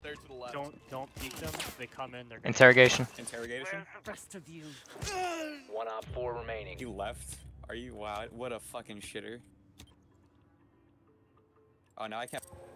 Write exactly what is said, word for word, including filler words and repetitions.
They're to the left. Don't don't peek them. They come in. They're. Interrogation. Interrogation. The rest of you. One op four remaining. You left? Are you? Wow, what a fucking shitter. Oh, now I can't.